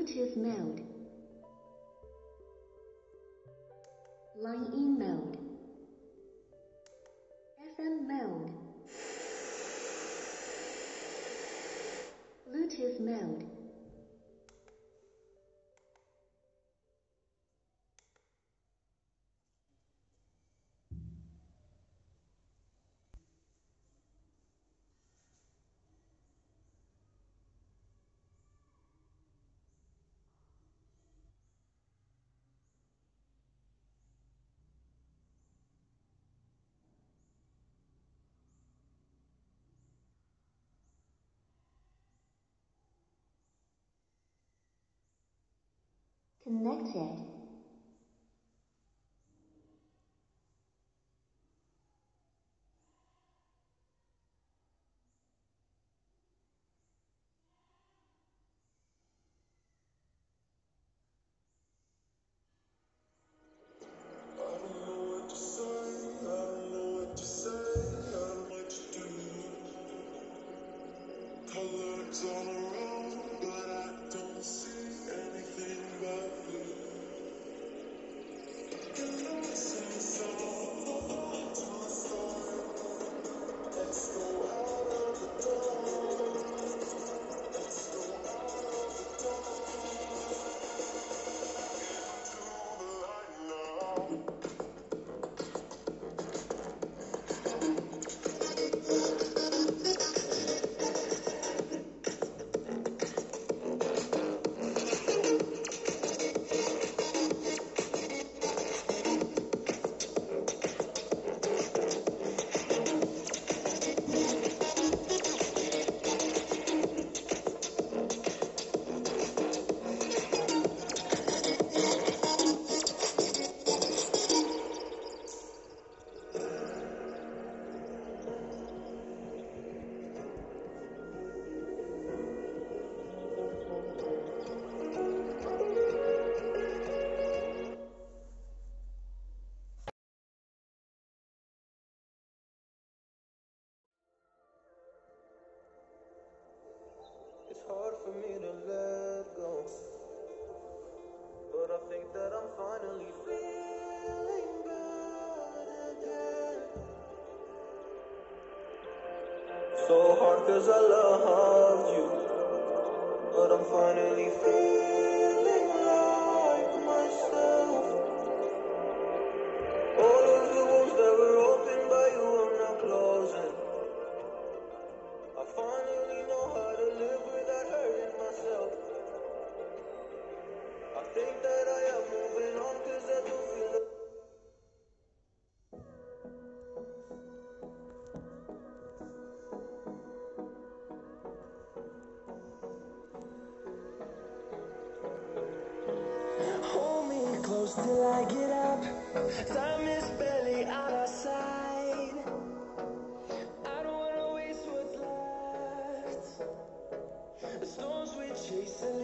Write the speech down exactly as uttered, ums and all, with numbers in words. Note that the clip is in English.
Bluetooth mode. Line-in mode. F M mode. Bluetooth mode. Connected. Colors all around, but I don't see anything but blue. Can I sing song to my story? Let's go out of the door. Let's go out of the door. Into the light now. It's hard for me to let go, but I think that I'm finally feeling good again. So hard cause I love you, but I'm finally feeling like myself. All of the wounds that were opened by you I'm now closing. I finally know how to live without hurting myself. I think that I am moving on cause I don't feel it. Hold me close till I get up. Time is barely out of sight. I don't wanna waste what's left. The storms we chase are